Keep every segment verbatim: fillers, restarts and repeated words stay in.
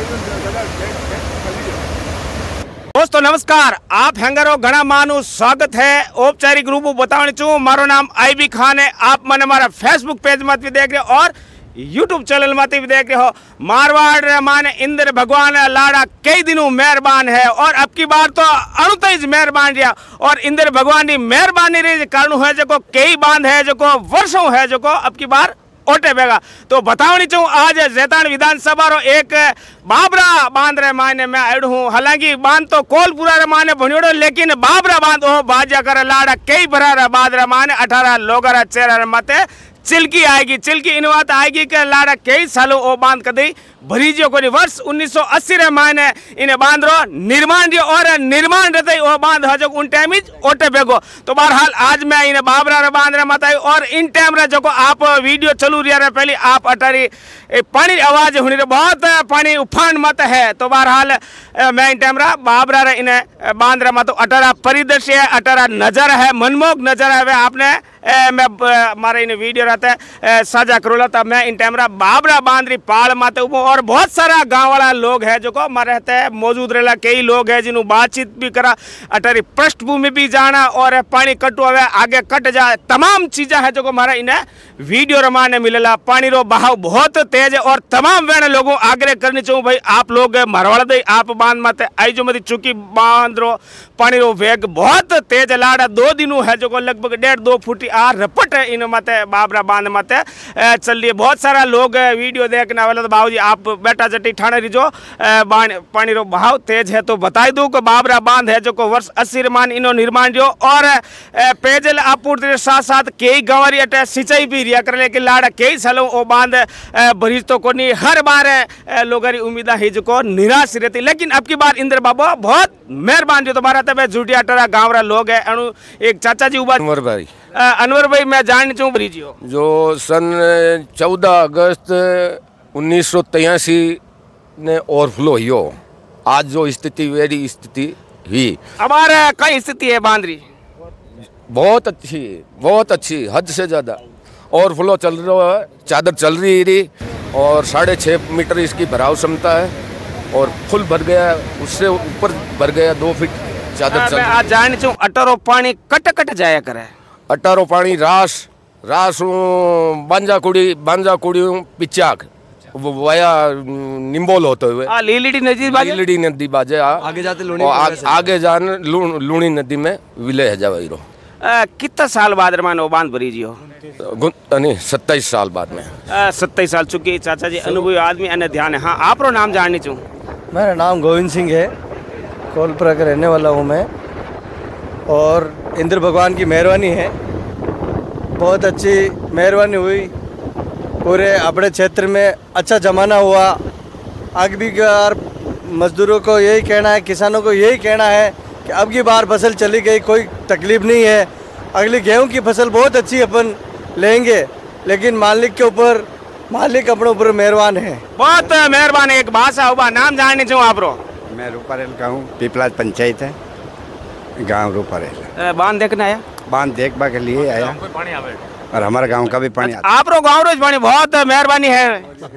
दोस्तों नमस्कार, आप हैंगरो घना मानु स्वागत है। औपचारिक रूप बताने चू मारो नाम आईबी खान है। आप मन हमारा फेसबुक पेज मत भी देख रहे हो और यूट्यूब चैनल मत भी देख रहे हो। मारवाड़ माने इंद्र भगवान लाड़ा कई दिनों मेहरबान है और अब की बार तो अणुतेज मेहरबान रहा और इंद्र भगवान की मेहरबानी रही कारण है जो कई बांध है जो वर्षों है जो अब की बार ओटे बेगा। तो बतावनी चाहूँ आज जैतान विधानसभा रो एक बाबरा बांध रे माने मैं आड़ हूँ। हालांकि बांध तो कोलपुरा रे माने भणियोड़ो लेकिन बाबरा बांध ओ बाजा कर लाड़ा कई भरा रे बाद रे माने अठारह लोग रे चेहरा रे मते चिल्की आएगी। चिल्की इन बात आएगी कि लाड़ा कई सालों ओ बांध कदी भरीजियो को वर्ष उन्नीस सौ अस्सी रे माने इन्हें बांध रो निर्माण जो और निर्माण रहते वो बांध हजो उन टाइम ओटे बेगो। तो बहरहाल आज मैं इन्हें बाबरा रे बांध रे मताई और इन टाइम रे जो आप वीडियो चलू रहा रे पहले आप अटारी पानी आवाज हुई रे बहुत पानी उफान मत है। तो बहरहाल मैं इन टाइम रा बाबरा रे इन्हें बांध रे मत अटारा परिदृश्य है, अटारा नजर है, मनमोहक नजर है। वे आपने ए, मैं हमारे इन वीडियो रहता है साझा करोला तब मैं इन टाइम रा बाबरा बांध रही पाल माते और बहुत सारा गांव वाला लोग है जो को हमारे रहते हैं मौजूद रहेला। कई लोग है जिन्होंने बातचीत भी करा अटारी पृष्ठभूमि भी जाना और पानी कटो हुआ आगे कट जाए तमाम चीज़ें है जो को हमारा इन्हें वीडियो रमाने मिलेला। पानी रो बहाव बहुत तेज है और तमाम वेण लोगों आग्रह करनी चाहिए भाई आप लोग मरवाड़ दे आप बांध मत आई जो मत चूंकि बांध रो पानी रो वेग बहुत तेज लाड़ा दो दिनों है जो को लगभग डेढ़ दो फुट आ रपट इन मत बाबरा बांध मत चल रही है। बहुत सारा लोग वीडियो देखने वाले तो बाबू जी आप बेटा जटी ठाणे रही जो पानी रो बहाव तेज है। तो बताई दूं कि बाबरा बांध है जो को वर्ष अस्सी मान इनो निर्माण जो और पेयजल आपूर्ति के साथ साथ कई गांवरी अटे सिंचाई भी रिया कर लेकिन लाड़ा कई सालों वो बांध भरीज तो को नहीं हर बार लोगों की उम्मीद है जो को निराश रहती लेकिन अब की बार इंद्र बाबा बहुत मेहरबान जो तुम्हारा तब झूठिया टरा गाँव रा लोग है अनु एक चाचा जी उबा अनवर भाई अनवर भाई मैं जानना चाहूँ भरीजियो जो सन चौदह अगस्त उन्नीस सौ तिरासी ने ओवरफ्लो हुई आज जो स्थिति वेरी स्थिति हुई हमारे कई स्थिति है बांधरी बहुत अच्छी बहुत अच्छी हद से ज़्यादा ओवरफ्लो चल रहा है, चादर चल रही रही और साढ़े छः मीटर इसकी भराव क्षमता है और फुल भर गया उससे ऊपर भर गया दो फीट चादर चल। आज जानना चाहूँ अटारो पानी कट कट जाया करे अटारो पानी रास रास बांजा कुड़ी बांजा कुड़ी पिचाक वाया निम्बोल होते हुए लीलड़ी नदी बाजे लीलड़ी नदी बाजे आगे जाते लूणी आ, आगे जाने लूणी नदी में विलय है जावाइरो। कितना साल बाद रमान वो बांध भरी जी हो नहीं सत्ताईस साल बाद में सत्ताईस साल चुकी चाचा जी अनुभवी आदमी अन्य ध्यान है। हाँ आप रो नाम जाननी चाहूँ। मेरा नाम गोविंद सिंह है, कोलपुरा का रहने वाला हूँ मैं और इंद्र भगवान की मेहरबानी है, बहुत अच्छी मेहरबानी हुई। पूरे अपने क्षेत्र में अच्छा जमाना हुआ। आगे भी बार मजदूरों को यही कहना है, किसानों को यही कहना है कि अब की बार फसल चली गई कोई तकलीफ नहीं है। अगली गेहूं की फसल बहुत अच्छी अपन लेंगे लेकिन मालिक के ऊपर मालिक अपने ऊपर मेहरबान है, बहुत मेहरबान है। एक भाषा हुआ नाम जानने चाहूँ आप रो। मैं रूपारेल का हूँ, पीपलाज पंचायत है गांव रूपारेल। बांध देखने आया? बांध देखने के लिए आया और हमारे गांव का भी पानी आता। आप रो गाँव रोज पानी बहुत मेहरबानी है।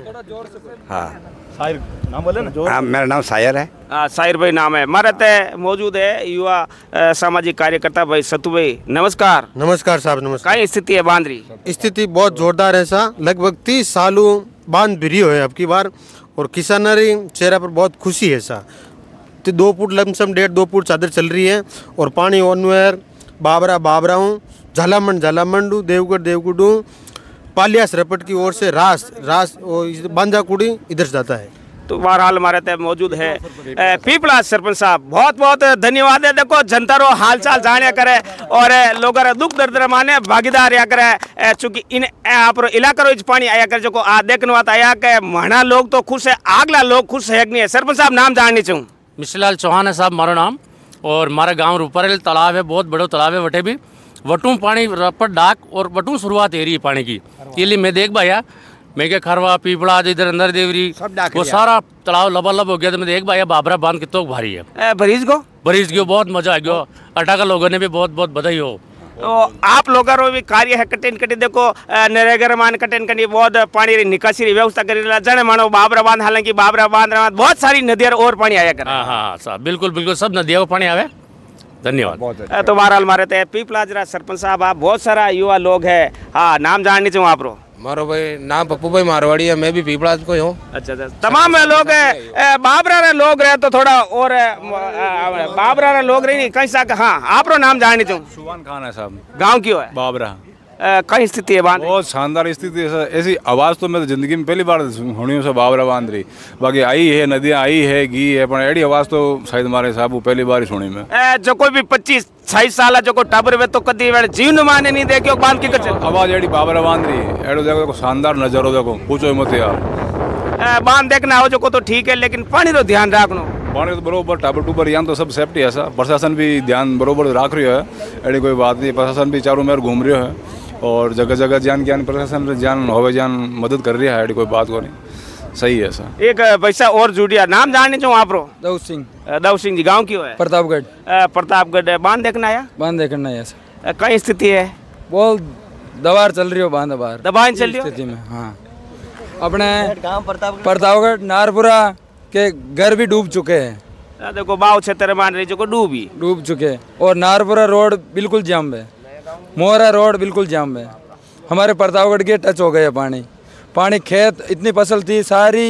हाँ साहिर नाम बोले ना। हाँ मेरा नाम सायर है। हाँ साहिर भाई नाम है। हमारे मौजूद है युवा सामाजिक कार्यकर्ता भाई सतु भाई। नमस्कार। नमस्कार साहब नमस्कार। क्या स्थिति है बांध रही? स्थिति बहुत जोरदार है सा, लगभग तीस सालों बांध भिरी है अब की बार और किसानरी चेहरा पर बहुत खुशी है सा। तो दो फुट लमसम डेढ़ दो फुट चादर चल रही है और पानी ओनवेर बाबरा बाबरा हूँ झालामंड झालामंडू देवगढ़ देवगढ़ पालियास रपट की ओर से रास रास बांजा कुड़ी इधर से जाता है। तो बहरहाल हमारे तय मौजूद है पीपला सरपंच साहब, बहुत बहुत धन्यवाद है। देखो जनता रो हाल चाल जाने करे और लोग दुख दर्द माने भागीदार या करे चूंकि इन आप इलाका रो पानी आया कर जो आ देखने बात आया कि मना लोग तो खुश है, आगला लोग खुश है नहीं है। सरपंच साहब नाम जाननी चाहूँ। मिश्रलाल चौहान है साहब मारो नाम और हमारा गाँव रूपारेल तालाब है, बहुत बड़ो तालाब है वटे भी वटू पानी रपट डाक और वटू शुरुआत है रही है पानी की। ये लिए मैं देख भाया मैं क्या खरवा पीपड़ा इधर अंदर देवरी वो सारा तालाब लबालब हो गया। तो मैं देख भाया बाबरा बांध कितना भारी है। भरीज को भरीज गयो बहुत मजा आ गया। अटा का लोगों ने भी बहुत बहुत बधाई हो तो आप लोगों रो भी कार्य है कटेन कटी देखो नरेगा मान कटेन कटी बहुत पानी री निकासी री व्यवस्था करी जने मानो बाबरा बांध हालांकि बाबरा बांध बहुत सारी नदियां और पानी आया कर। हाँ हाँ साहब बिल्कुल बिल्कुल सब नदियों को पानी आवे। धन्यवाद। तो बहरहाल मारे थे पीपलाजरा सरपंच साहब आप बहुत सारा युवा लोग है। हाँ नाम जाननी चाहूँ आप रो। मारो भाई नाम पप्पू भाई मारवाड़ी है, मैं भी पीपलाज को ही हूँ। अच्छा अच्छा तमाम लोग बाबरा रे लोग रहे तो थोड़ा और बाबरा रे लोग रही नहीं कहीं सा। हाँ आप रो नाम जाननी चाहूँ। सुभान खान है साहब। गाँव क्यों है? बाबरा। कहीं स्थिति है बांध? बहुत शानदार स्थिति है। ऐसी आवाज़ तो मैं तो जिंदगी में पहली बार सुनी हूँ। सब बाबरा बांध रही बाकी आई है नदियाँ आई है घी है पर एडी आवाज़ तो शायद मारे साहब वो पहली बार ही सुनी मैं। जो कोई भी पच्चीस छाईस साल जो को टबर वे तो कदी वे जीवन माने नहीं देखियो बांध की कच आवाज़ एडी बाबरा बांध रही एडो देखो देखो शानदार नजारो देखो पूछो मत यार। बांध देखना हो जो को तो ठीक है लेकिन पानी तो ध्यान रखना। पानी तो बरोबर टाबर टूबर यहाँ तो सब सेफ्टी है सर। प्रशासन भी ध्यान बरोबर रख रही है एडी कोई बात नहीं। प्रशासन भी चारों मेर घूम रही है और जगह जगह जान ज्ञान प्रशासन जान होवे जान मदद कर रही है एडी कोई बात को नहीं। सही है सर। एक पैसा और जुड़िया नाम जानने चाहूँ आप रो। दाऊ सिंह। दाऊ सिंह जी गाँव क्यों है? प्रतापगढ़। प्रतापगढ़ बांध देखना आया? बांध देखना है सर। कई स्थिति है? बहुत दबार चल रही हो बांध बार दबान चल रही स्थिति में। हाँ अपने प्रतापगढ़ नारपुरा के घर भी डूब चुके हैं। देखो बाव क्षेत्र मान रही जो डूबी डूब चुके और नारपुरा रोड बिल्कुल जाम है। मोहरा रोड बिल्कुल जाम है। हमारे प्रतापगढ़ के टच हो गए पानी पानी खेत इतनी फसल थी सारी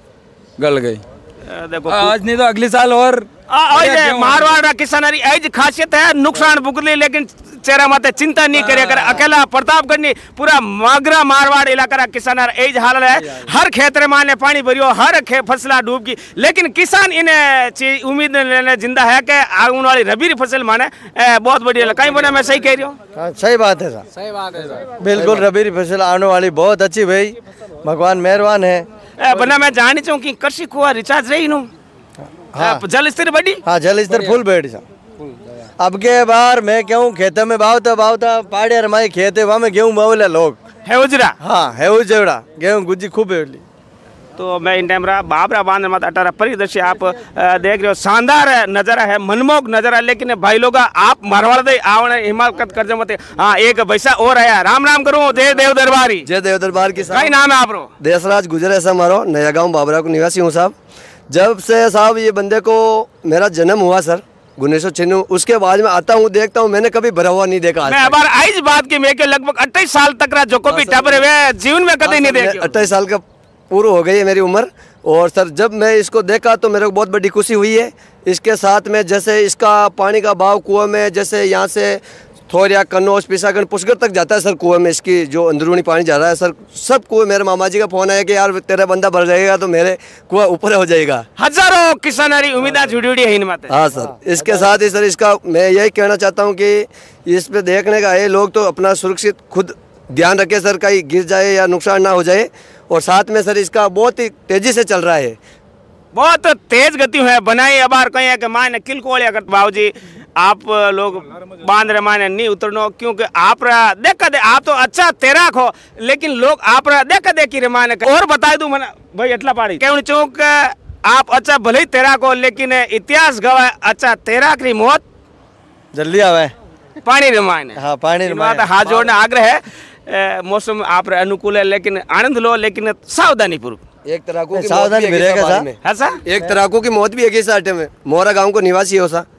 गल गई। देखो आज नहीं तो अगले साल और मारवाड़ किसानी ऐज खासियत है नुकसान भुगतली लेकिन चेहरा माते चिंता नहीं करे कर अकेला प्रतापगढ़ नहीं पूरा मगरा मारवाड़ इलाका किसान ऐज हाल है। हर खेत माने पानी भरियो हर फसला डूब गई लेकिन किसान इन उम्मीद लेने जिंदा है कि आने वाली रबी फसल माने बहुत बढ़िया कहीं बोला मैं सही कह रही हूँ? सही बात है सर। सही बात है सर। बिल्कुल रबी फसल आने वाली बहुत अच्छी भाई भगवान मेहरबान है। बना मैं जाननी चाहूँ कि कृषि कुआ रिचार्ज रही नू। हाँ जल स्तर बढ़ी। हाँ जल स्तर फुल बैठ सा। अब के बार मैं कहूँ खेतों में बावता बावता पहाड़ी हमारे खेत है वहाँ में गेहूँ बावले लोग है उजरा। हाँ है उजरा गेहूँ गुज्जी खूब बैठी। तो मैं इन टाइम रहा बाबरा बांध मत अठारह परिदृश्य आप देख रहे हो शानदार नज़ारा है मनमोहक नज़ारा। लेकिन भाई लोग आप मारवाड़ दे आवण हिमाकत कर मत। हाँ एक पैसा और आया राम राम करूँ जय देव दरबारी। जय देव दरबार की कई नाम है आप रो? देशराज गुजर ऐसा मारो नया गाँव बाबरा को निवासी हूँ साहब। जब से साहब ये बंदे को मेरा जन्म हुआ सर उन्नीस सौ छिन्नू उसके बाद में आता हूँ देखता हूँ मैंने कभी भरा हुआ नहीं देखा। मैं अब आज बात की मैं के लगभग अट्ठाईस साल तक रहा जो को भी टबर हुए जीवन में कभी नहीं देखा। अट्ठाईस साल का पूरा हो गई है मेरी उम्र और सर जब मैं इसको देखा तो मेरे को बहुत बड़ी खुशी हुई है। इसके साथ में जैसे इसका पानी का भाव कुआं में जैसे यहाँ से थोरिया कन्नौज पिसागढ़ पुष्कर तक जाता है सर कुएं में इसकी जो अंदरूनी पानी जा रहा है सर सब कुएं। मेरे मामा जी का फोन है कि यार तेरा बंदा भर जाएगा तो मेरे कुआं ऊपर हो जाएगा। हजारों किसानी उम्मीदें जुड़ी हुई है इन बातें। हाँ सर इसके साथ ही सर इसका मैं यही कहना चाहता हूँ कि इस पे देखने का ये लोग तो अपना सुरक्षित खुद ध्यान रखे सर कहीं गिर जाए या नुकसान ना हो जाए। और साथ में सर इसका बहुत ही तेजी से चल रहा है बहुत तेज गति है बनाई अबार कहीं है कि माने किल कोलिया कर बाबूजी आप लोग बांध रहे माने नहीं उतरनो क्योंकि आप देखा दे आप तो अच्छा तैराक हो लेकिन लोग आप देखा दे कि माने और बता दूं मना भाई अटला पाड़ी क्यों चूक आप अच्छा भले ही तैराक हो लेकिन इतिहास गवाह अच्छा तैराक री मौत जल्दी आवे पानी रे माने। हाँ पानी रे माने हाथ जोड़ने आग्रह है। मौसम आप अनुकूल है लेकिन आनंद लो लेकिन सावधानी पूर्वक। एक तराकू की सावधानी भी रहेगा सर। एक तराकू की मौत भी है इस आटे में मोहरा गांव को निवासी हो सा।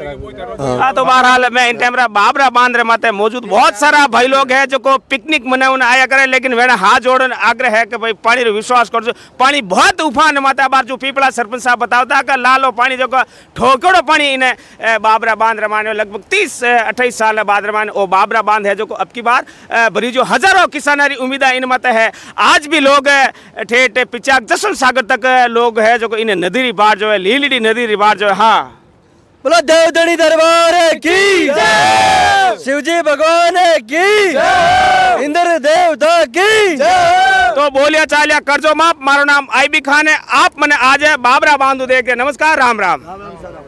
हाँ तो बहरहाल मैं इन टाइम बाबरा बांध रहे माते मौजूद बहुत सारा भाई लोग है जो को पिकनिक मनाने आया करे लेकिन मेरा हाथ जोड़न आग्रह है कि भाई पानी रो विश्वास कर पानी बहुत उफान माता बार जो पीपला सरपंच साहब बतावता का लालो पानी जो ठोकड़ो पानी इन्हें बाबरा बांध रमाने लगभग तीस अट्ठाईस साल बाद रमाने वो बाबरा बांध है जो को अब की बार भरी जो हजारों किसानी उम्मीद इन मत है। आज भी लोग ठेठ पिचाक जसन सागर तक लोग है जो इन्हें नदी रिबार जो है लीलड़ी नदी रिबार जो है। हाँ बोलो देवधनी दरबार की जय, शिवजी भगवान की जय, इंद्र देवता की जय। तो बोलिया चालिया करजो माप मारो नाम आई बी खान है आप मने आज है बाबरा बांधू देख के नमस्कार राम राम।